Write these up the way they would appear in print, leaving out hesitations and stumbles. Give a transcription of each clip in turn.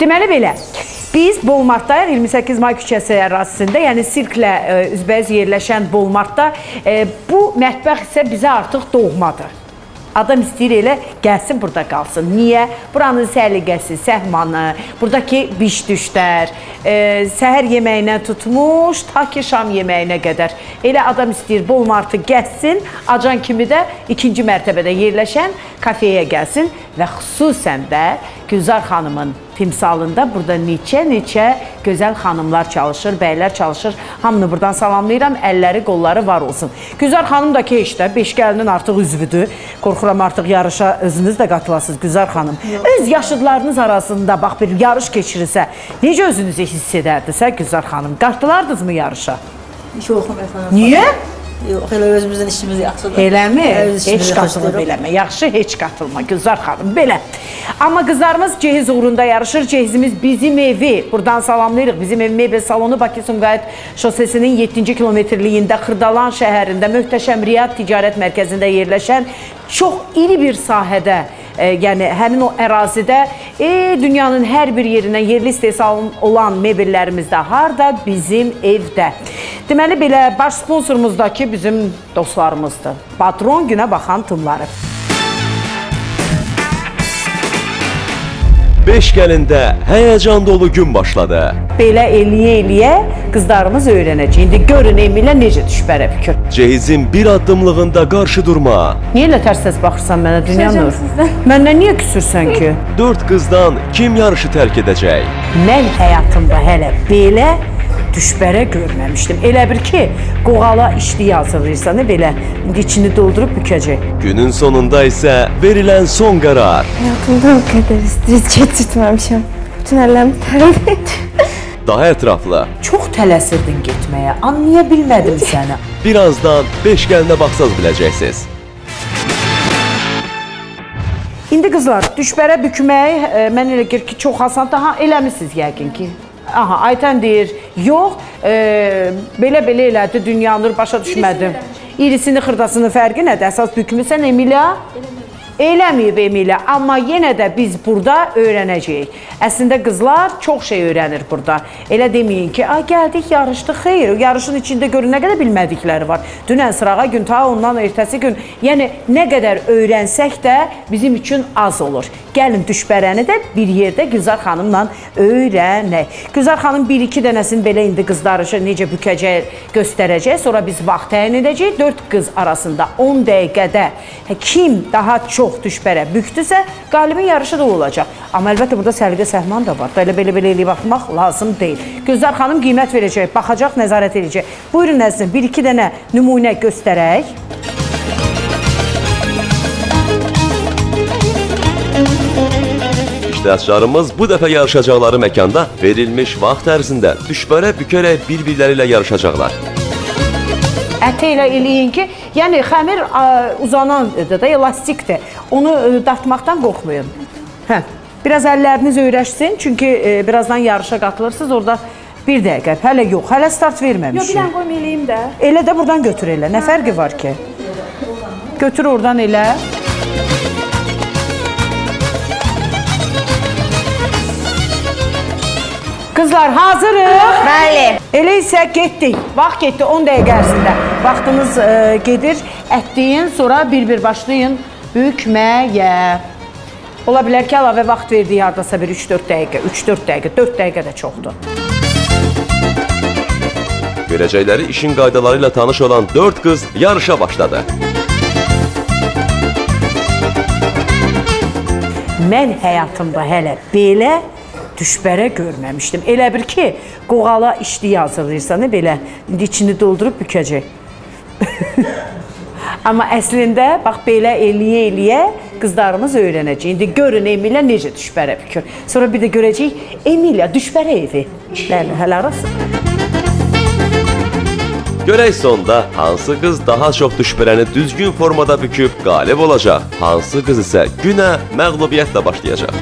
Deməli belə, biz Bolmartdayıq, 28 may küçəsi ərazisində, yəni sirklə üzbəüz yerləşən Bolmartda. Bu mətbəx isə bizə artıq doğmadır. Adam istəyir elə gəlsin, burada qalsın. Niyə? Buranın səliqəsi, səhmanı, buradakı biş-düşlər, səhər yeməyinə tutmuş, ta ki şam yeməyinə qədər. Elə adam istəyir Bolmartı gəlsin, acan kimi də ikinci mərtəbədə yerləşən kafeyə gəlsin və xüsusən də Gülzar xanımın timsalında burada neçə gözəl xanımlar çalışır, bəylər çalışır. Hamını buradan salamlayıram, əlləri, qolları var olsun. Gülzar xanım da ki, işte, Beşkəlinin artıq üzvüdür. Qorxuram artıq yarışa özünüz də qatılasınız Gülzar xanım. Öz yaşıdlarınız arasında bax bir yarış keçirirsə, necə özünüzü hiss edərdinizsə Gülzar xanım? Qartılardınızmı yarışa? Yox, efendim. Niyə? Yox, elə özümüzün işimiz yaxşıdır. Eləmi? Heç qatılıb eləmə. Yaxşı, heç qatılma Gülzar xanım. Belə. Amma qızlarımız cehiz uğrunda yarışır. Cehizimiz bizim evi. Buradan salamlayırıq. Bizim ev mebel salonu Bakı-Sumqayıt şosesinin 7-ci kilometrliyində Xırdalan şəhərində möhtəşəm Riyad Ticarət Mərkəzində yerləşən çox iri bir sahədə, yəni həmin o ərazidə dünyanın hər bir yerindən yerli istehsal olan mebellərimiz də harda? Bizim evdə. Deməli belə, baş sponsorumuzdakı bizim dostlarımızdır. Patron günə baxan tımları. Beşkəlində həyəcan dolu gün başladı. Belə eləyə-eləyə qızlarımız öyrənəcək. İndi görün Emilə necə düşbərə bükür. Cehizin bir addımlığında qarşı durma. Niyə elə tərs-tərs baxırsan mənə, Dünya Nur? Məndən niyə küsürsən ki? 4 qızdan kim yarışı tərk edəcək? Mən həyatımda hələ belə düşbərə görməmişdim. Elə bir ki, qoğala işliyi hazırlayırsan, belə içini doldurub bükəcək. Günün sonunda isə verilən son qərar. Həyatımda o qədər stres keçirtməmişəm. Bütün əllərim tərlədi. Daha ətraflı. Çox tələsirdin getməyə, anlaya bilmədim səni. Birazdan Beşkəlinə baxsaz biləcəksiniz. İndi qızlar, düşbərə bükmək, mən elə gəlir ki, çox asan, daha eləmişsiniz yəqin ki. Aha, Aytən deyir, yox, belə-belə elədi, Dünya Nur başa düşmədim. İrisini, xırdasını fərqi nədir? Əsas bükmüsən Emilə? Eləməyib Emilə, amma yenə də biz burada öyrənəcəyik. Əslində qızlar çox şey öyrənir burada. Elə deməyin ki, gəldik, yarışdıq, xeyr, yarışın içində görün nə qədər bilmədikləri var. Dünən sırağa gün, ta ondan ertəsi gün, yəni nə qədər öyrənsək də bizim üçün az olur. Gəlin düşbərəni də bir yerdə Gülzar xanımla öyrənək. Gülzar xanım 1-2 dənəsini belə indi qızlarışı necə bükəcək, göstərəcək. Sonra biz vaxt təyin edəcək. 4 qız arasında 10 dəqiqədə kim daha çox düşbərə bükdüsə, qalibin yarışı da olacaq. Amma əlbəttə burada səliqə səhman da var. Belə eləyib baxmaq lazım deyil. Gülzar xanım qiymət verəcək, baxacaq, nəzarət edəcək. Buyurun əzizim, 1-2 dənə nümunə göstərək. İştirakçılarımız bu dəfə yarışacaqları məkanda verilmiş vaxt ərzində düşbərə bükərək bir-birləri ilə yarışacaqlar. Əti ilə eləyin ki, yəni xəmir uzanandır da, elastikdir. Onu dartmaqdan qorxmayın. Biraz əlləriniz öyrəşsin, çünki birazdan yarışa qatılırsınız, orada bir dəqiqə, hələ yox, hələ start verməmişik. Yox, bir dənə qoyum eləyim də. Elə də buradan götür elə, nə fərqi var ki? Götür oradan elə. Qızlar, hazırıq. Bəli. Elə isə getdik. Vaxt getdi 10 dəqiqə ərzində. Vaxtınız gedir. Ətləyin, sonra bir-bir başlayın bükməyə. Ola bilər ki, əlavə vaxt verdiyi hardasa bir 3-4 dəqiqə, 3-4 dəqiqə, 4 dəqiqə də çoxdur. Görəcəkləri işin qaydaları ilə tanış olan 4 qız yarışa başladı. Mən həyatımda hələ belə düşbərə görməmişdim. Elə bir ki, qoğala işliyi hazırlayırsan, belə içini doldurub bükəcək. Amma əslində, bax, belə eləyə-eləyə qızlarımız öyrənəcək. İndi görün Emilə necə düşbərə bükür. Sonra bir də görəcək Emilə düşbərə evi. Bəli, hələ arası. Görək sonda hansı qız daha çox düşbərəni düzgün formada büküb qalib olacaq, hansı qız isə günə məğlubiyyətlə başlayacaq.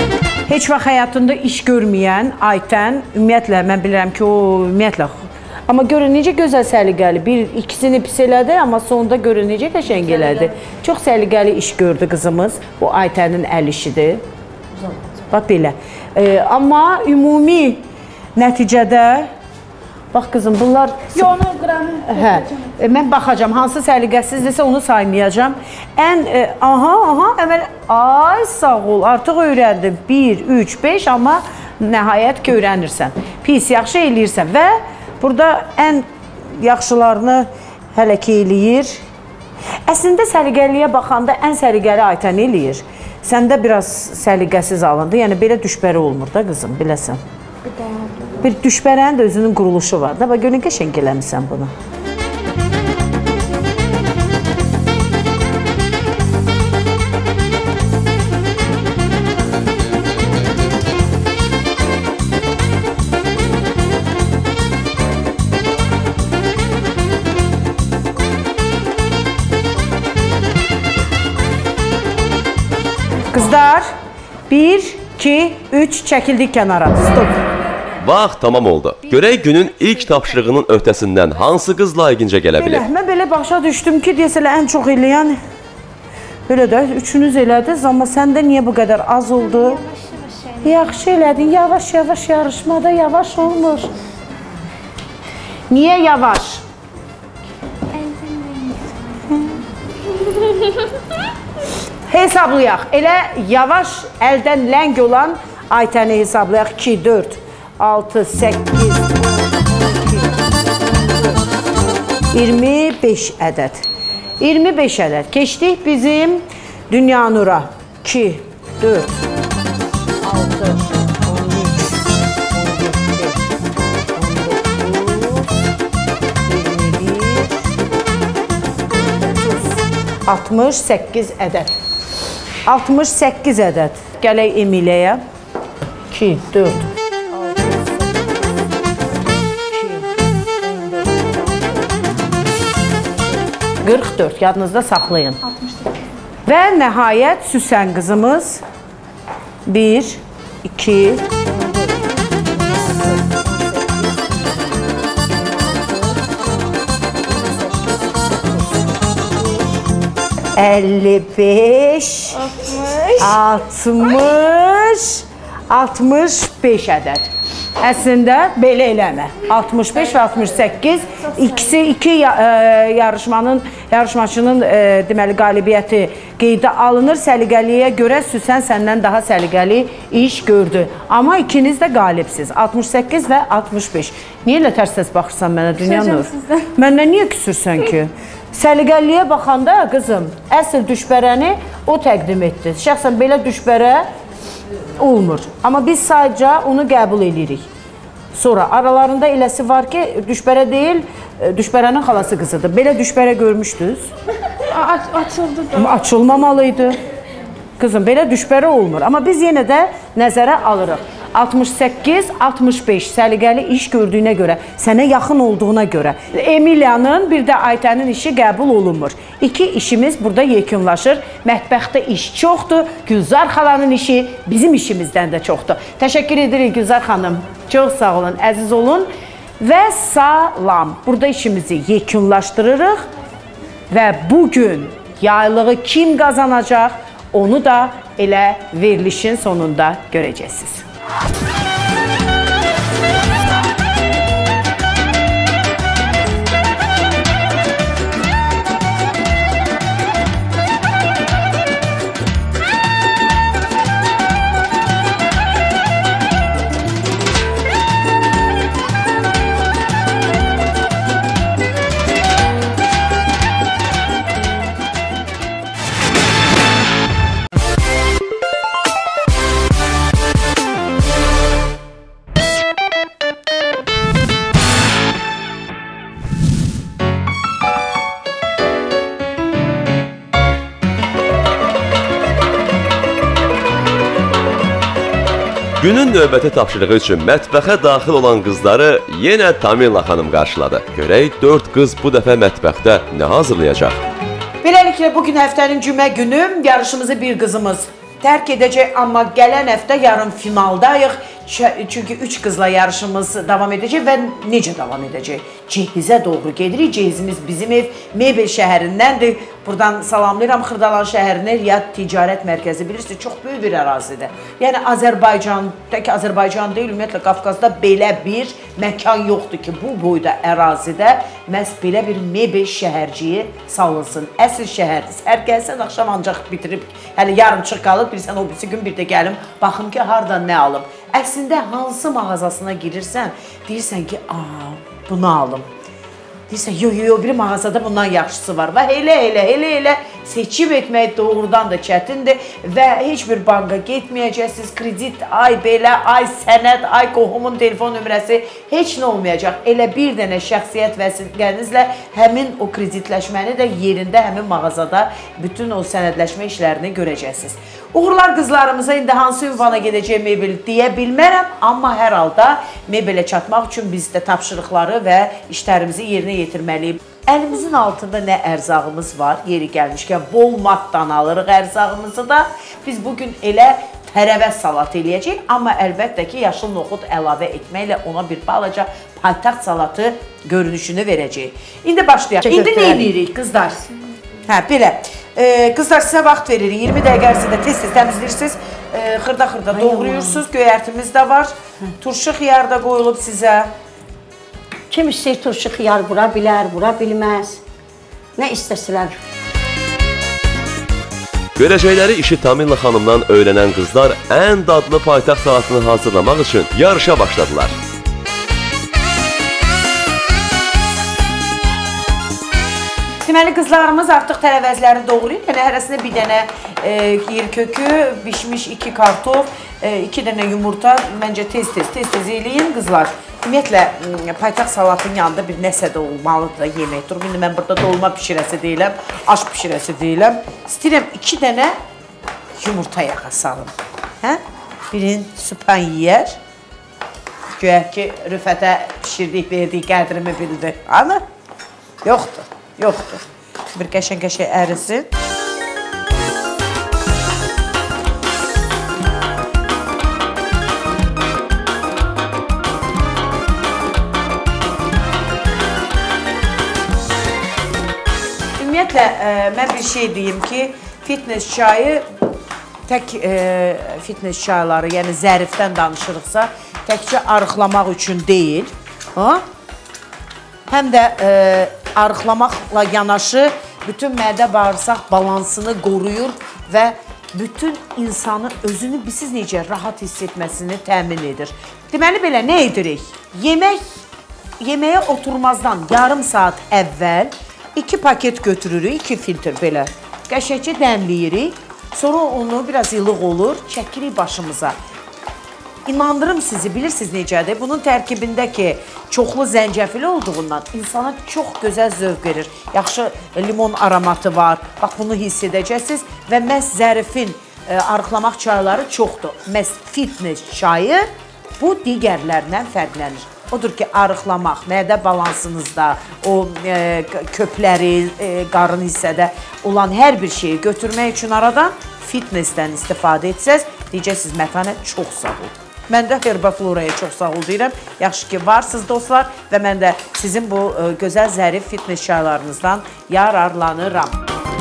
Heç vaxt həyatında iş görməyən Aytən, ümumiyyətlə, mən bilirəm ki, o ümumiyyətlə, Amma görün necə gözəl səliqəli. İkisini pis elədi, amma sonunda görün necə qəşəng elədi. Çox səliqəli iş gördü qızımız. Bu Aytənin əl işidir. Bax belə. Amma ümumi nəticədə bax qızım, bunlar... Onu qıranı. Hə, mən baxacam, hansı səliqəsizdirsə onu saymayacam. Əvvəl, ay sağ ol, artıq öyrəndim. 1, 3, 5, amma nəhayət ki, öyrənirsən. Pis, yaxşı eləyirsən və burada ən yaxşılarını hələ ki eləyir. Əslində səliqəliyə baxanda ən səliqəli Aytən eləyir. Səndə biraz səliqəsiz alındı, yəni belə düşbəri olmur da qızım, biləsən. Bir düşbərənin də özünün quruluşu var da. Bax, görün qəşəng eləmişsən bunu. Qızlar, 1, 2, 3 çəkildik kənara. Stop. Vaxt tamam oldu. Görək günün ilk tapşırığının öhdəsindən hansı qız layiqincə gələ bilir? Mən belə başa düşdüm ki, deyəsələ ən çox eləyən belə də üçünüz elədiniz, amma səndə niyə bu qədər az oldu? Yaxşı elədin, yavaş-yavaş yarışmada yavaş olmur. Niyə yavaş? Hesablayaq. Elə yavaş əldən ləng olan Aytəni hesablayaq. 2, 4, 6, 8, 25 ədəd. 25 ədəd. Keçdik bizim Dünyanura. 2, 4, 6, 13, 68 ədəd. 68 ədəd. Gələk Emiləyə. 2, 4, 44, yadınızda saxlayın. 64. Və nəhayət Süsən qızımız 1, 2, 55, 60, 65 ədəd. Əslində belə eləmə. 65 və 68 iki yarışmaçının deməli qalibiyyəti qeydə alınır. Səliqəliyə görə Süsən səndən daha səliqəli iş gördü. Amma ikiniz də qalibsiz. 68 və 65. Niyə elə tərs-tərs baxırsan mənə Dünyanur? Məndən niyə küsürsən ki? Səliqəliyə baxanda qızım, əsl düşbərəni o təqdim etdi. Şəxsən belə düşbərə olmur. Amma biz sadəcə onu qəbul edirik. Sonra aralarında eləsi var ki, düşbərə deyil, düşbərənin xalası qızıdır. Belə düşbərə görmüşdünüz? Açıldı da. Açılmamalıydı. Qızım, belə düşbərə olmur. Amma biz yenə də nəzərə alırıq. 68, 65 səliqəli iş gördüyünə görə, sənə yaxın olduğuna görə. Emiliyanın, bir də Aytənin işi qəbul olunmur. İki işimiz burada yekunlaşır. Mətbəxdə iş çoxdur. Gülzar xalanın işi bizim işimizdən də çoxdur. Təşəkkür edirik Gülzar xanım. Çox sağ olun, əziz olun və salam. Burada işimizi yekunlaşdırırıq və bugün yaylığı kim qazanacaq, onu da elə verilişin sonunda görəcəksiniz. Günün növbəti tapşırığı üçün mətbəxə daxil olan qızları yenə Tamila xanım qarşıladı. Görək 4 qız bu dəfə mətbəxdə nə hazırlayacaq? Beləliklə, bugün həftənin cümə günü yarışımızı bir qızımız tərk edəcək, amma gələn həftə yarım finaldayıq. Çünki 3 qızla yarışımız davam edəcək və necə davam edəcək? Cehizə doğru gedirik. Cehizimiz bizim ev Mebel şəhərindəndir. Buradan salamlayıram Xırdalan şəhərinə, Riyad Ticarət Mərkəzi bilirsiniz, çox böyük bir ərazidir. Yəni Azərbaycan, tək Azərbaycan deyil, ümumiyyətlə Qafqazda belə bir məkan yoxdur ki, bu boyda ərazidə məhz belə bir Mebel şəhərciyi salınsın. Əsl şəhərdir. Hər gəlsən, axşam ancaq bitirib, hələ yarımçıq qalıb, bilirsən, o birisi gün bir də gəlim, baxım ki, hardan nə alım. Əslində, hansı mağazasına girirsən, deyirsən ki, bunu alım. Deyirsən, yox, bir mağazada bundan yaxşısı var. Və elə seçim etmək doğrudan da çətindir və heç bir banka getməyəcəksiniz. Kredit, ay belə, ay sənəd, ay qohumun telefon nömrəsi heç nə olmayacaq. Elə bir dənə şəxsiyyət vəsiqənizlə həmin o kreditləşməni də yerində, həmin mağazada bütün o sənədləşmə işlərini görəcəksiniz. Uğurlar qızlarımıza, indi hansı ünvana gedəcək Mebel deyə bilmərəm, amma hər halda Mebelə çatmaq üçün biz də tapşırıqları və işlərimizi yerinə yetirməliyik. Əlimizin altında nə ərzağımız var, yeri gəlmişkən bol matdan alırıq ərzağımızı da. Biz bugün elə tərəvəz salat eləyəcəyik, amma əlbəttə ki, yaşıl noxud əlavə etməklə ona bir balaca paytaxt salatı görünüşünü verəcəyik. İndi başlayaq. İndi nə edirik qızlar? Hə, belə. Qızlar, sizə vaxt veririk. 20 dəqiqə ərzində tez-tez təmizləyirsiniz, xırda-xırda doğrayırsınız. Göyərtimiz də var. Turşu xiyar da qoyulub sizə. Kim istəyir turşu xiyar vura bilər, vura bilməz. Nə istəsilər. Görəcəkləri işi Tamila xanımdan öyrənən qızlar ən dadlı paytaxt salatını hazırlamaq üçün yarışa başladılar. Deməli, qızlarımız artıq tərəvəzləri doğrayıb. Yəni, hərəsində bir dənə yer kökü, bişmiş 2 kartof, 2 dənə yumurta. Məncə tez-tez eləyin qızlar. Ümumiyyətlə, paytaxt salatın yanında bir nəsə də olmalıdır da yemək. Durum, indi mən burada dolma pişirəsi deyiləm, aş pişirəsi deyiləm. İstəyirəm 2 dənə yumurta yağa salım. Birin süpan yiyər. Göyək ki, Rüfətə pişirdik, verdik, qədrimi bildi. Anı? Yoxdur. Yoxdur. Bir qəşən-qəşən ərisin. Ümumiyyətlə, mən bir şey deyim ki, fitness çayı, tək fitness çayları, yəni zərifdən danışırıqsa, təkcə arıqlamaq üçün deyil. Həm də arıqlamaqla yanaşı bütün mədə bağırsaq balansını qoruyur və bütün insanı özünü siz necə rahat hiss etməsini təmin edir. Deməli belə nə edirik? Yeməyə oturmazdan yarım saat əvvəl 2 paket götürürük, 2 filtr belə. Qəşəkcə dəmləyirik, sonra onu biraz ilıq olur, çəkirik başımıza. İnandırım sizi, bilirsiniz necədir? Bunun tərkibindəki çoxlu zəncəfil olduğundan insana çox gözəl zövq verir. Yaxşı limon aromatı var, bax bunu hiss edəcəksiniz və məhz zərifin arıqlamaq çayları çoxdur. Məhz fitness çayı bu digərlərindən fərqlənir. Odur ki, arıqlamaq, mədə balansınızda, o köpləri, qarın hissədə olan hər bir şeyi götürmək üçün aradan fitnessdən istifadə etsəz, deyəcəksiniz, Mətanə, çox sağ ol. Mən də Herbafloraya çox sağ ol deyirəm. Yaxşı ki, varsınız dostlar və mən də sizin bu gözəl zərif fitness çaylarınızdan yararlanıram.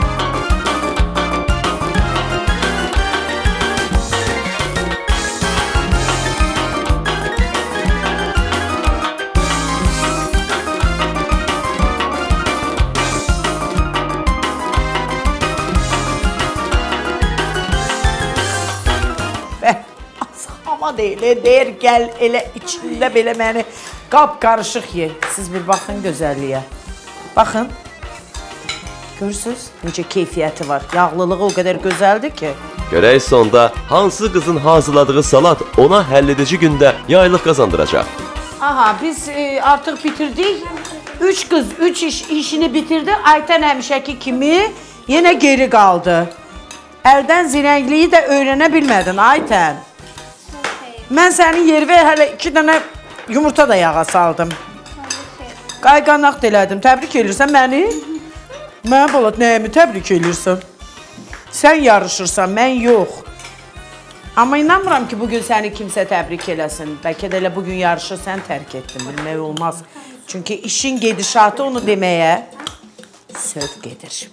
Deyir, gəl, elə içində belə məni qap-qarışıq ye. Siz bir baxın gözəlliyə. Baxın. Görürsünüz, necə keyfiyyəti var. Yağlılığı o qədər gözəldir ki. Görək sonda hansı qızın hazırladığı salat ona həlledici gündə yaylıq qazandıracaq. Aha, biz artıq bitirdik. 3 qız, 3 işini bitirdi. Aytən həmişəki kimi yenə geri qaldı. Əldən zirəngliyi də öyrənə bilmədin, Aytən. Mən sənin yervə hələ 2 dənə yumurta da yağa saldım. Qayqanaq elədim. Təbrik edirsən məni? Mən balat nəyəmi təbrik edirsən? Sən yarışırsan, mən yox. Amma inanmıram ki bugün səni kimsə təbrik eləsin. Bəlkə də elə bugün yarışı sən tərk etdin, bilmək olmaz. Çünki işin gedişatı onu deməyə sövq edir.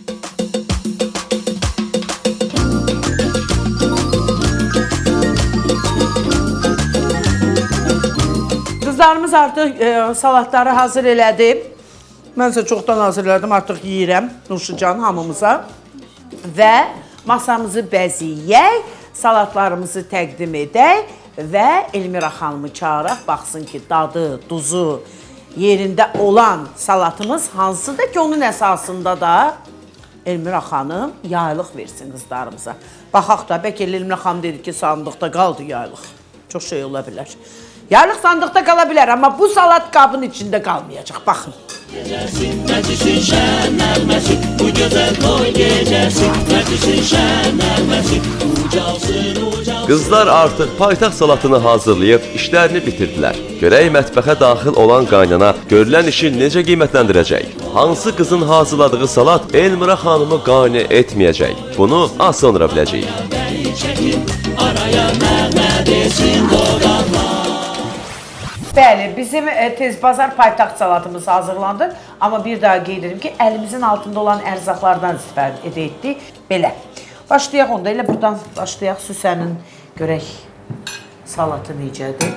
Qızlarımız artıq salatları hazır elədi. Mən isə çoxdan hazırladım, artıq yeyirəm Nurşucan hamımıza. Və masamızı bəziyək, salatlarımızı təqdim edək və Elmira xanımı çağıraq, baxsın ki, dadı, duzu yerində olan salatımız hansıdır ki, onun əsasında da Elmira xanım yaylıq versin qızlarımıza. Baxaq da, bəlkə Elmira xanım dedi ki, sandıqda qaldı yaylıq. Çox şey ola bilər. Yaylıq sandıqda qala bilər, amma bu salat qabın içində qalmayacaq, baxın. Gecəsin, məclisin şən nərməsi, bu gözəl toy gecəsi, məclisin şən nərməsi, ucalsın, ucalsın. Qızlar artıq paytaxt salatını hazırlayıb işlərini bitirdilər. Görək mətbəxə daxil olan qaynana görülən işi necə qiymətləndirəcək? Hansı qızın hazırladığı salat Elmira xanımı qane etməyəcək? Bunu az sonra biləcəyik. Bəli, bizim tezbazar paytaxt salatımız hazırlandı. Amma bir daha qeyd edim ki, əlimizin altında olan ərzaqlardan istifadə etdik. Belə. Başlayaq onda, elə buradan başlayaq. Süsənin görək salatı necədir.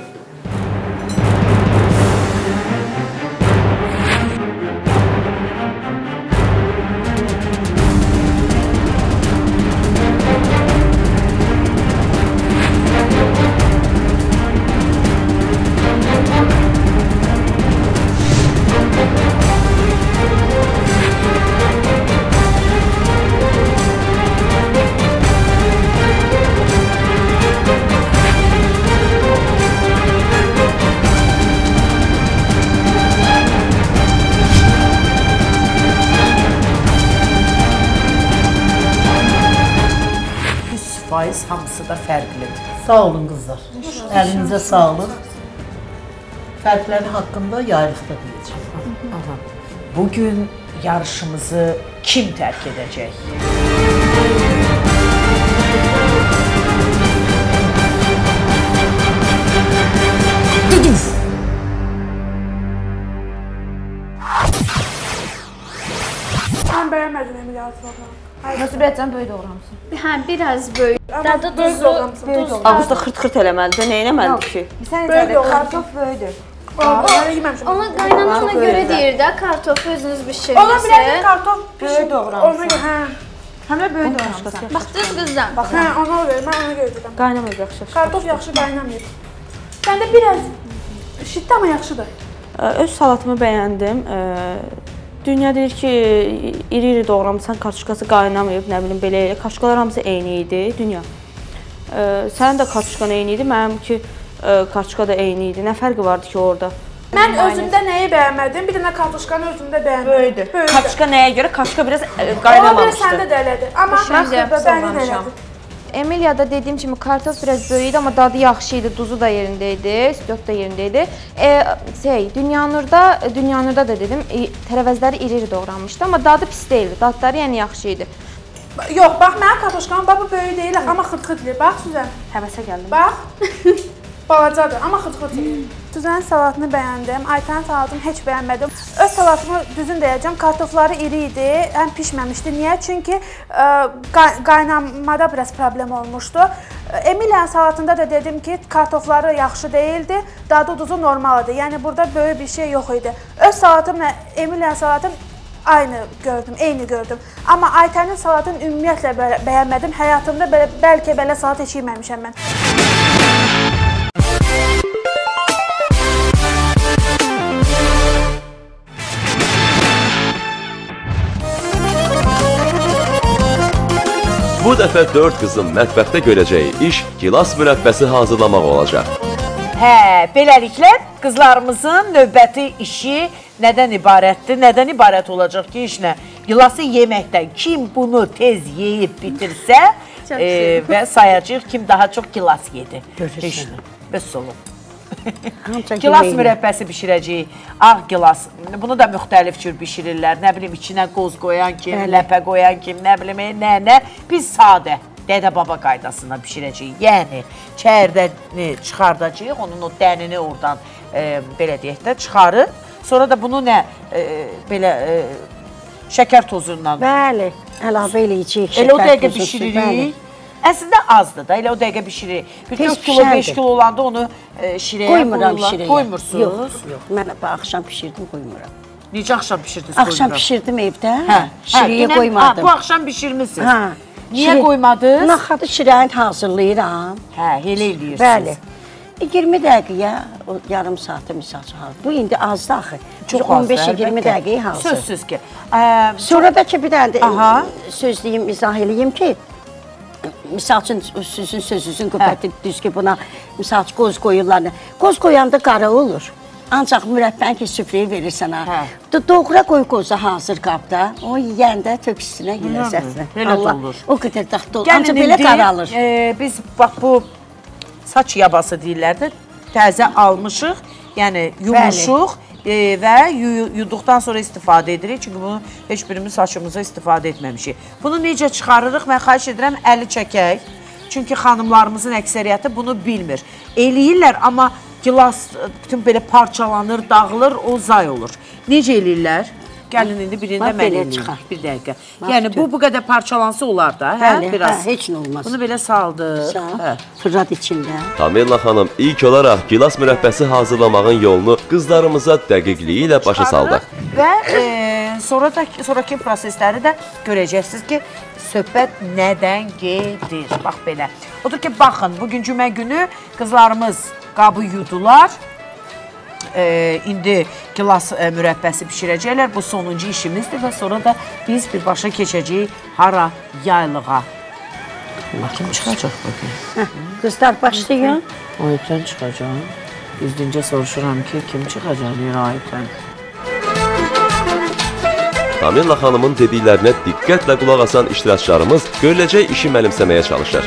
Hamısı da fərqlidir. Sağ olun qızlar. Əlinizə sağlıq. Fərqləri haqqında yaylıq da deyəcəm. Bugün yarışımızı kim tərk edəcək? Mən bəyənmədim Emilya Aslanı. Müsibətcən böyük doğramısın. Hə, biraz böyük. Dadı duzu, böyük olur. Ağızda xırt-xırt eləməlidir. Nə eləməlidir ki? Sən necədir? Kartof böyüdür. Onu qaynanana görə deyir də, kartofu özünüz bişirmişsiniz. Ola bilər ki, kartof böyük doğramısın. Hə. Həm də böyük doğramısın. Baxdınız qızdan. Hə, ona verir, mən ona görə dedim. Qaynamayıb yaxşı. Kartof yaxşı qaynamayıb. Səndə biraz şiddə, amma yaxşıdır. Öz salatımı bəyəndim. Dünya deyir ki, iri-iri doğramısan, kartuşkası qaynamayıb, nə bilim, belə elə. Kartuşkalar hamısı eyni idi, Dünya. Sənin də kartuşkan eyni idi, mənim ki, kartuşka da eyni idi. Nə fərqi vardı ki, orada? Mən özümdə nəyi bəyənmədim, bir dənə kartuşkanı özümdə bəyənmədim. Böyüdür. Kartuşka nəyə görə? Kartuşka biraz qaynamamışdı. Ola bilər səndə də elədir, amma səndə də elədir. Emiliyada dediyim kimi kartof biraz böyük idi, amma dadı yaxşı idi, duzu da yerində idi, stiyot da yerində idi. Dünyanurda da dedim, tərəvəzləri iri-iri doğranmışdı, amma dadı pis deyildi, dadları yəni yaxşı idi. Yox, bax, mənim kartuşkanın babı böyük deyil, amma xırt-xırt edir. Bax, Süzən. Həvəsə gəldim. Bax, balacadır, amma xırt-xırt edir. Süzənin salatını bəyəndim, Aytənin salatını heç bəyənmədim. Öz salatımı düzün deyəcəm, kartofları iri idi, həm pişməmişdi. Niyə? Çünki qaynamada biraz problem olmuşdu. Emiliyanın salatında da dedim ki, kartofları yaxşı deyildi, dadı duzu normal idi. Yəni, burada böyük bir şey yox idi. Öz salatımla Emiliyanın salatını eyni gördüm. Amma Aytənin salatını ümumiyyətlə bəyənmədim. Həyatımda bəlkə belə salat heç yeməmişəm mən. Bu dəfə 4 qızın mətbəxdə görəcəyi iş gilas mürəbbəsi hazırlamaq olacaq. Hə, beləliklə qızlarımızın növbəti işi nədən ibarətdir? Nədən ibarət olacaq ki, iş nə? Gilası yeməkdən kim bunu tez yeyib bitirsə və sayacaq kim daha çox gilas yedi. Görüşün. Bəs olun. Gilas mürəbbəsi bişirəcəyik. Ağ gilas. Bunu da müxtəlif cür bişirirlər. Nə bilim, içinə qoz qoyan kim, ləpə qoyan kim, nə bilim, nə. Biz sadə dədə-baba qaydasında bişirəcəyik. Yəni, çərdəni çıxardacağıq, onun o dənini oradan, belə deyək də, çıxarıb. Sonra da bunu nə, belə, şəkər tozundan. Bəli, əlavə eləyəcəyik Elə o şəkər dəqiqə tozu. bişiririk. Əslində azdır da, elə o dəqiqə bişiririk. Bir 4 kilo, 5 kilo olanda onu şirəyə Qoymuram şirəyə. Qoymursunuz. Yox, mən axşam bişirdim, qoymuram. Necə axşam bişirdiniz? Axşam bişirdim evdə, şirəyə qoymadım. Bu axşam bişirmişsiniz. Hə. Niyə qoymadınız? Naxadı şirəyini hazırlayıram. Hə, elə eləyirsiniz. Bəli. 20 dəqiqəyə, o yarım saatı misal çıxar. Bu indi azdır axı. Çox azdır, 15-20 dəqiqəyə hazır. Sözsüz ki. Sonra da ki, bir dənə də söz deyim, izah eləyim ki, misal üçün sizin sözünüzün qüvvəti düz ki, buna misal üçün qoz qoyurlar. Qoz qoyanda qara olur. Ancaq mürəbbəni ki, süfrəyə verirsən ha. Doğra qoy qozu hazır qabda. O yeyəndə tök üstünə ləzzətli. Elə də olur. O qədər daxtda olur. Ancaq belə qaralır. Biz bax bu saç yabası deyirlər də, təzə almışıq, yəni yumuşuq və yuduqdan sonra istifadə edirik. Çünki bunu heç birimiz saçımıza istifadə etməmişik. Bunu necə çıxarırıq? Mən xahiş edirəm, əli çəkək. Çünki xanımlarımızın əksəriyyəti bunu bilmir. Eləyirlər, amma gilas bütün belə parçalanır, dağılır, o zay olur. Necə eləyirlər? Gəlin indi birində mən eləyim. Bir dəqiqə. Yəni bu qədər parçalansa olar da, hə? Biraz. Heç nə olmaz. Bunu belə saldıq. Fırlat içində. Tamela xanım ilk olaraq gilas mürəbbəsi hazırlamağın yolunu qızlarımıza dəqiqliyi ilə başa saldıq. Və sonraki prosesləri də görəcəksiniz ki, söhbət nədən gedir. Bax belə. Odur ki, baxın, bugün cümə günü qızlarımız qabı yudular. İndi gilas mürəbbəsi bişirəcəklər. Bu sonuncu işimizdir və sonra da biz birbaşa keçəcəyik hara? Yaylığa. Kim çıxacaq bugün? Qızlar başlayın. Ayətən çıxacaq. Düzdüncə soruşuram ki, kim çıxacaq Ayətən? Tamela xanımın dediklərinə diqqətlə qulaq asan iştirakçılarımız görüləcək işi mənimsəməyə çalışır.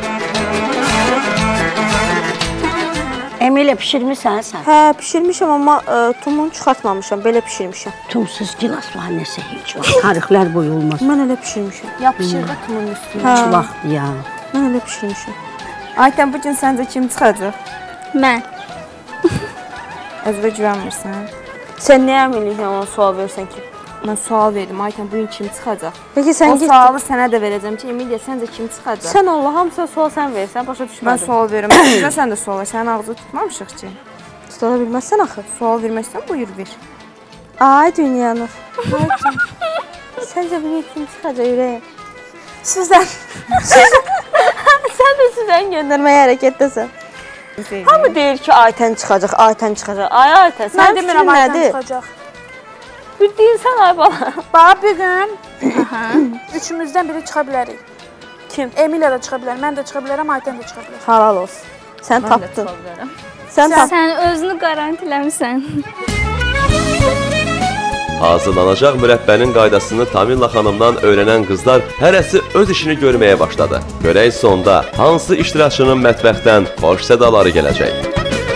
Emilə pişirmirsən sən? Hə, pişirmişəm, amma tumunu çıxartmamışam, belə pişirmişəm. Tumsuz gilas var, nəsə heç var. Tarixlər boyu olmaz. Mən elə pişirmişəm. Yapışır da tumunun üstünə. Heç vaxt ya. Mən elə pişirmişəm. Aytən, bugün səncə kim çıxacaq? Mən. Özünə güvənmirsən? Sən nə əminliklə ona sual versən ki? Mən sual verdim, Aytən, bugün kim çıxacaq? Peki sən o sualı sənə də verəcəm ki, Emiliya, səncə kim çıxacaq? Sən Allah, hamısa sual sən versən, başa düşmədim. Mən sual verirəm, sən də sual ver, sənin ağzı tutmamışıq ki. Tutala bilməzsən axı. Sual verməksən, buyur ver. Ay, Dünyanur. Səncə bugün kim çıxacaq ürəyim? Süzən. Sən də Süzən göndərməyə hərəkətdəsən. Hamı deyir ki, Aytən çıxacaq, Aytən çıxacaq. Ay, Aytən, sən fikrin nədir? Bildiyin sən ay bala. Bax, bir gün üçümüzdən biri çıxa bilərik. Kim? Emiliya da çıxa bilər, mən də çıxa bilərəm, Aytən də çıxa bilər. Halal olsun. Sən tapdın. Sən özünü qarantiləmirsən. Hazırlanacaq mürəbbənin qaydasını Tamela xanımdan öyrənən qızlar hərəsi öz işini görməyə başladı. Görək sonda hansı iştirakçının mətbəxdən xoş sədaları gələcək.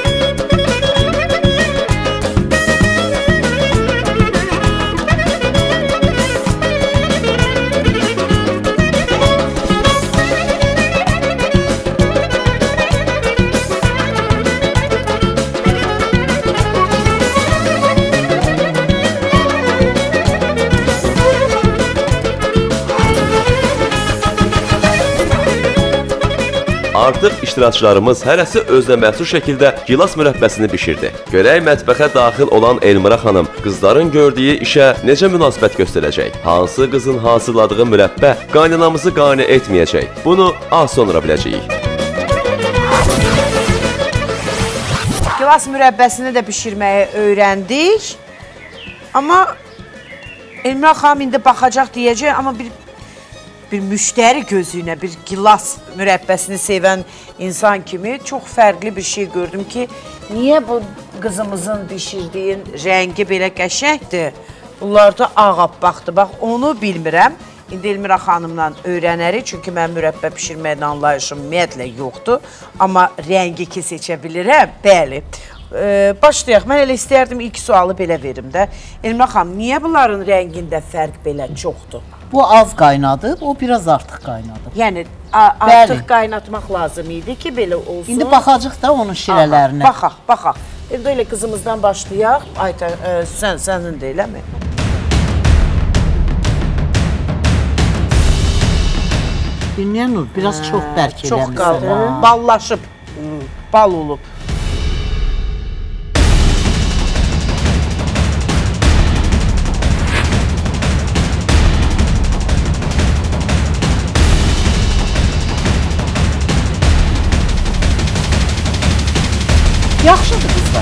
Artıq iştirakçılarımız hərəsi özünə məxsus şəkildə gilas mürəbbəsini bişirdi. Görək mətbəxə daxil olan Elmira xanım qızların gördüyü işə necə münasibət göstərəcək? Hansı qızın hazırladığı mürəbbə qaynanamızı qane etməyəcək? Bunu az sonra biləcəyik. Gilas mürəbbəsini də bişirməyi öyrəndik. Amma Elmira xanım indi baxacaq deyəcək, amma bir müştəri gözüylə bir gilas mürəbbəsini sevən insan kimi çox fərqli bir şey gördüm ki, niyə bu qızımızın bişirdiyin rəngi belə qəşəngdir? Bunlar da ağappaqdır. Bax, onu bilmirəm. İndi Elmira xanımla öyrənərik, çünki mən mürəbbə bişirməklə anlayışım ümumiyyətlə yoxdur. Amma rəngi ki seçə bilirəm, bəli. Başlayaq, mən elə istəyərdim ilk sualı belə verim də. Elmira xanım, niyə bunların rəngində fərq belə çoxdur? Bu az qaynadıb, o biraz artıq qaynadıb. Yəni artıq qaynatmaq lazım idi ki, belə olsun. İndi baxacaq da onun şirələrinə. Baxaq. İndi elə qızımızdan başlayaq. Aytən, sənin də eləmi? Dünya Nur, biraz çox bərk eləmişsin. Çox qaldı. Ballaşıb, bal olub. Yaxşıdır qızlar.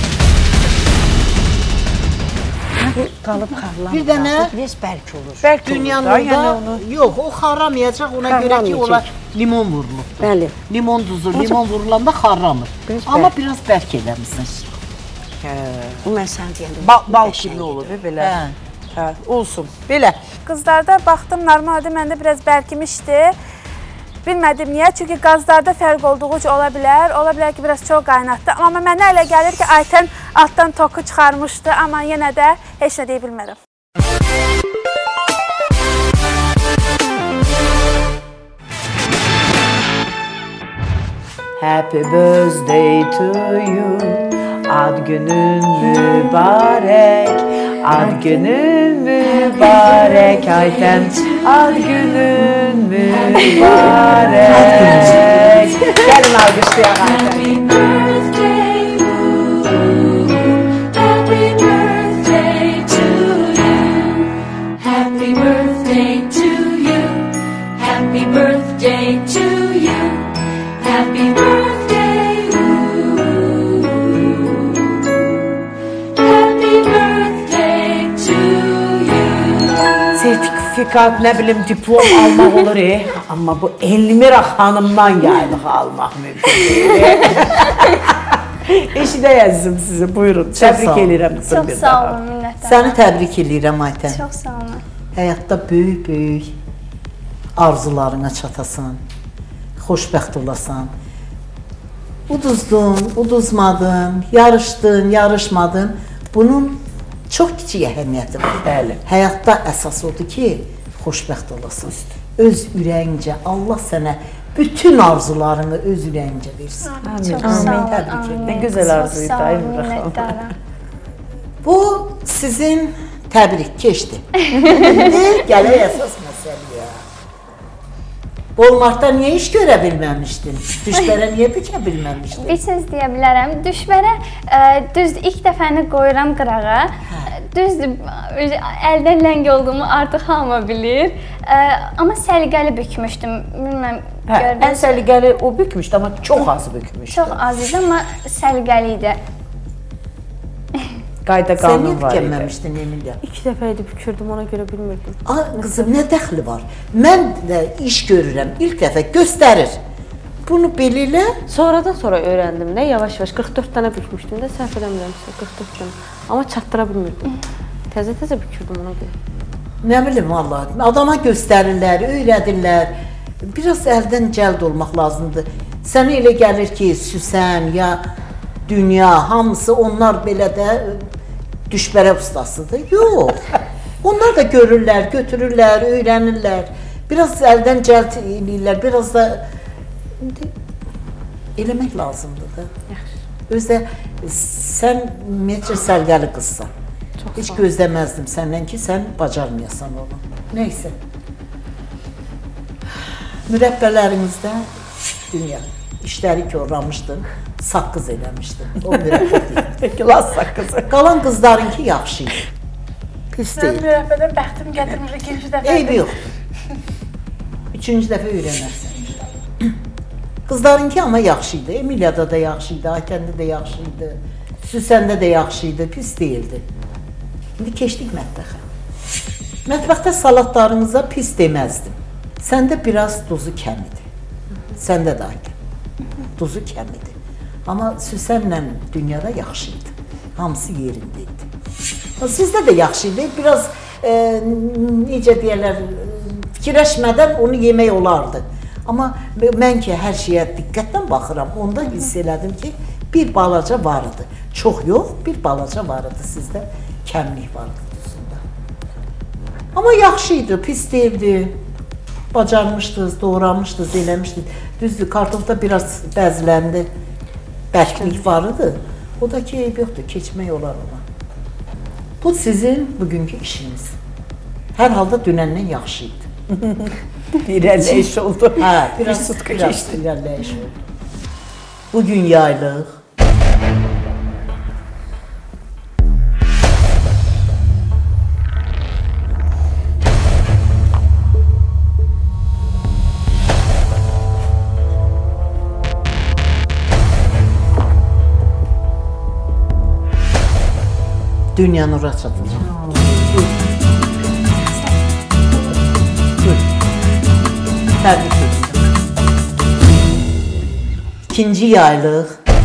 Qalıb xarlanır. Bir dənə biraz bərk olur. Bərk Dünya olur da, yəni Nurda, onu. yox, o xarramayacaq ona görə ki, ola limon vurulub. Bəli. Limon duzu, limon vurulanda xarramır. Amma biraz bərk eləmişsiniz. Bu mən sən deyəndə. Bal kimi olur, belə. Hə, olsun. Belə. Qızlarda baxdım, normaldir, məndə biraz bərkimişdi. Bilmədim niyə, çünki qazlarda fərq olduğu üçün ola bilər ki, biraz çox qaynatdı. Amma mənə elə gəlir ki, Aytən altdan toku çıxarmışdı, amma yenə də heç nə deyə bilmərəm. Happy birthday to you, ad günün mübarek, ad günün mübarek, Aytən, ad günün mübarek. Gəlin alqışlayaq Aytən. Happy birthday to you. Happy birthday to you. Happy birthday. Happy birthday to you. Sertifikat, nə bilim, diplom almaq olur, amma bu Elmira xanımdan yaylıq almaq mümkün deyil. Eşidə yazdım sizə, buyurun. Təbrik edirəm. Çox sağ olun, minnətdarım. Səni təbrik edirəm Aytən. Çox sağ olun. Həyatda böyük arzularına çatasan, xoşbəxt olasan. Uduzdun, uduzmadın, yarışdın, yarışmadın. Bunun çox kiçik əhəmiyyəti var. Bəli. Həyatda əsas odur ki, xoşbəxt olasan. Öz ürəyincə Allah sənə bütün arzularını öz ürəyincə versin. Çox sağ olun. Nə gözəl arzuydu, Minnətdarım. Bu sizin təbrik keçdi. İndi gələk əsas məsələyə. Walmartda niyə iş görə bilməmişdin? Düşbərə niyə bükə bilməmişdin? Bir söz deyə bilərəm. Düşbərə düz ilk dəfəni qoyuram qırağa. Düzdür, əldən ləng olduğumu artıq hamı bilir. Amma səliqəli bükmüşdüm. Bilməm, gördünüz. Ən səliqəli o bükmüşdü, amma çox az bükmüşdü. Çox az idi, amma səliqəli idi. Qayda Sən qanun niyə var idi. bükənməmişdin Emilya? 2 dəfə idi bükürdüm, ona görə bilmirdim. Qızım, nə dəxli var? Mən də iş görürəm, ilk dəfə göstərir. Bunu belə Sonradan sonra öyrəndim də, yavaş-yavaş 44 dənə bükmüşdüm də, səhv eləmirəmsə 44 dənə. Amma çatdıra bilmirdim. Təzə-təzə bükürdüm ona görə. nə bilim vallahi, adama göstərirlər, öyrədirlər. Biraz əldən cəld olmaq lazımdır. Sənə elə gəlir ki, Süsən ya Dünya, hamısı onlar belə də düşbərə ustasıdır. Yox. Onlar da görürlər, götürürlər, öyrənirlər. Biraz əldən cəld eləyirlər, biraz da eləmək lazımdır da. Özdə sən ümumiyyətcə səlqəli qızsan. Heç gözləməzdim səndən ki, sən bacarmayasan onu. Neysə. Mürəbbələrinizdə Dünya, işləri korlamışdın, saqqız eləmişdin. O mürəbbə deyil. Gilas saqqızı. Qalan qızlarınki yaxşı idi. Pis Mən deyil. mürəbbədən bəxtim gətirmir ikinci dəfə. Eybi yox. Üçüncü dəfə öyrənərsən. Qızlarınki amma yaxşı idi. Emilyada da yaxşı idi, Aytəndə də yaxşı idi. Süsəndə də yaxşı idi, pis deyildi. İndi keçdik mətbəxə. Mətbəxdə salatlarınıza pis deməzdim. Səndə biraz duzu kəm idi. Səndə də Aytən. Duzu kəm idi. Amma Süsənlə Dünyada yaxşı idi. Hamısı yerində idi. Sizdə də yaxşı idi. Biraz necə deyərlər, fikirləşmədən onu yemək olardı. Amma mən ki, hər şeyə diqqətlə baxıram, onda hiss elədim ki, bir balaca var idi. Çox yox, bir balaca var idi sizdə, kəmlik var idi duzunda. Amma yaxşı idi, pis deyildi. Bacarmışdınız, doğramışdınız, eləmişdiniz. Düzdür, kartofda biraz bəzləndi. Bərklik var idi. O da ki, eyb yoxdur, keçmək olar ona. Bu sizin bugünkü işiniz. Hər halda dünəndən yaxşı idi. İrəliləyiş oldu. Hə, biraz sutka biraz keçdi. irəliləyiş oldu. Bugün yaylıq. Dünya nura çatacaq. Təbrik edirəm. İkinci yaylıq.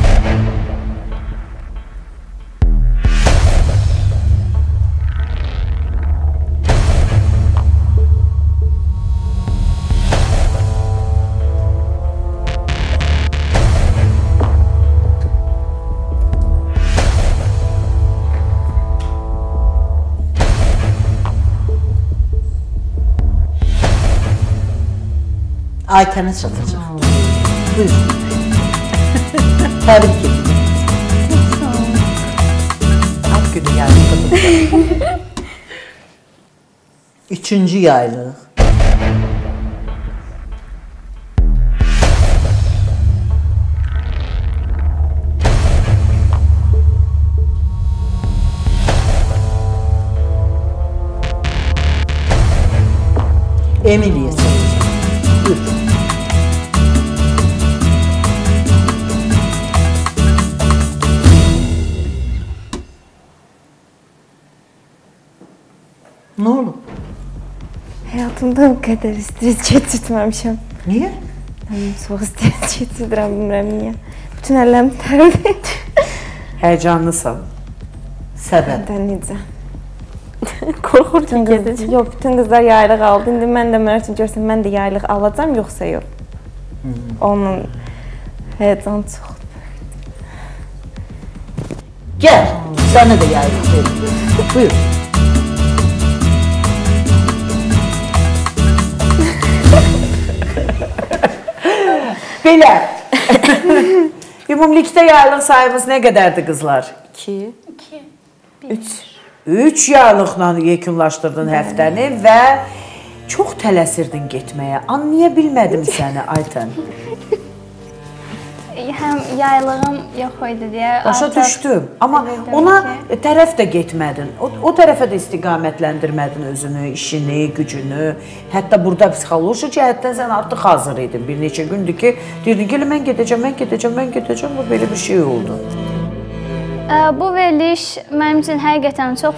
Aytənə çatacaq. Buyurun. Təbrik edirəm. Ad günü yaylıq. Üçüncü yaylıq. Emiliyə çatacaq. Buyurun. Nə olub? Həyatımda bu qədər stres keçirtməmişəm. Niyə? Çox stres keçirdirəm, bilmirəm niyə. Bütün əllərim tərdir. Həyəcanlısan. Səbəb. Necə? Qorxurcun gedəcək. Yox, bütün qızlar yaylıq aldı. İndi mən də mənim üçün görsən, mən də yaylıq alacam, yoxsa yox. Onun həyəcanı çoxdur. Gəl, sənə də yaylıq verim. Buyur. Belə. Ümumilikdə yaylıq sayımız nə qədərdir qızlar? 2, 3. 3 yaylıqla yekunlaşdırdın həftəni və çox tələsirdin getməyə. Anlaya bilmədim səni, Aytən. Həm yaylığım yox idi deyə. Başa düşdüm. Amma ona tərəf də getmədin. O tərəfə də istiqamətləndirmədin özünü, işini, gücünü. Hətta burada psixoloji cəhətdən sən artıq hazır idin. Bir neçə gündür ki, deyirdin ki, mən gedəcəm. Bu belə bir şey oldu. Bu veriliş mənim üçün həqiqətən çox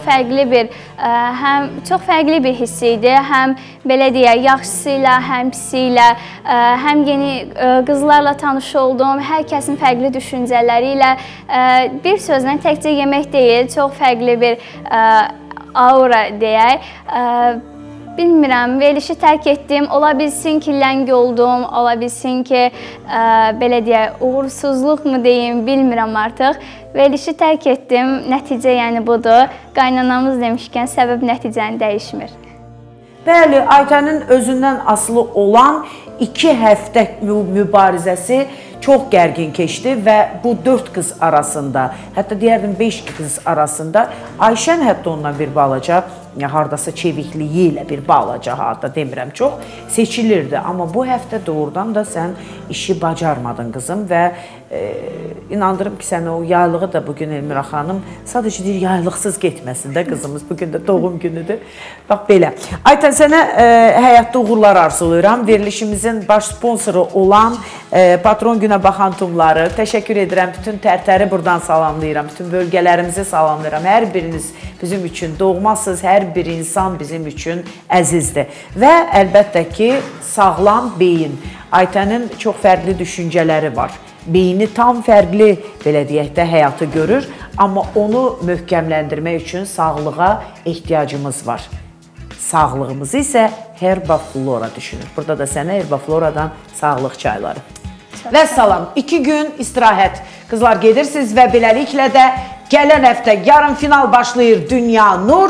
fərqli bir hiss idi. Həm belə deyək, yaxşısıyla, həm pisiylə, həm yeni qızlarla tanış oldum, hər kəsin fərqli düşüncələri ilə. Bir sözlə təkcə yemək deyil, çox fərqli bir aura deyək. Bilmirəm, verilişi tərk etdim, ola bilsin ki, ləng oldum, ola bilsin ki, belə deyək, uğursuzluq mu deyim, bilmirəm artıq. Verilişi tərk etdim, nəticə yəni budur. Qaynanamız demişkən, səbəb nəticəni dəyişmir. Bəli, Aytənin özündən asılı olan 2 həftə mübarizəsi çox gərgin keçdi və bu 4 qız arasında, hətta deyərdim 5 qız arasında Ayşən hətta ondan bir balaca, hardasa çevikliyi ilə bir balaca, hatta demirəm çox, seçilirdi. Amma bu həftə doğrudan da sən işi bacarmadın qızım və inandırım ki, sənə o yaylığı da bugün Elmira xanım sadəcə deyir, yaylıqsız getməsin də qızımız. Bugün də doğum günüdür. Bax belə. Aytən, sənə həyatda uğurlar arzulayıram. Verilişimizin baş sponsoru olan Patron Günə Baxan Tumları təşəkkür edirəm. Bütün Tərtəri buradan salamlayıram. Bütün bölgələrimizi salamlayıram. Hər biriniz bizim üçün doğmasınız. Hər bir insan bizim üçün əzizdir. Və əlbəttə ki, sağlam beyin. Aytənin çox fərqli düşüncələri var. Beyni tam fərqli, belə deyək də, həyatı görür. Amma onu möhkəmləndirmək üçün sağlığa ehtiyacımız var. Sağlığımızı isə Herbaflora düşünür. Burada da sənə Herbafloradan sağlıq çayları. Və salam, 2 gün istirahət. Qızlar gedirsiniz və beləliklə də gələn həftə yarım final başlayır Dünya Nur.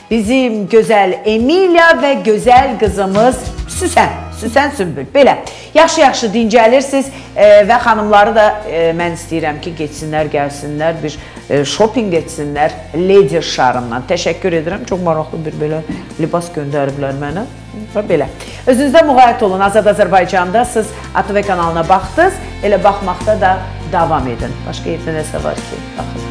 bizim gözəl Emilia və gözəl qızımız Süsən Sümbül. Belə, yaxşı-yaxşı dincəlirsiniz və xanımları da mən istəyirəm ki, geçsinlər, gəlsinlər, bir shopping etsinlər Lady şarından. Təşəkkür edirəm, çox maraqlı bir belə libas göndəriblər mənə. Belə. Özünüzdə müğayət olun, Azad Azərbaycanda siz ATV kanalına baxdınız, elə baxmaqda da davam edin. Başqa yerdə nəsə var ki, baxın.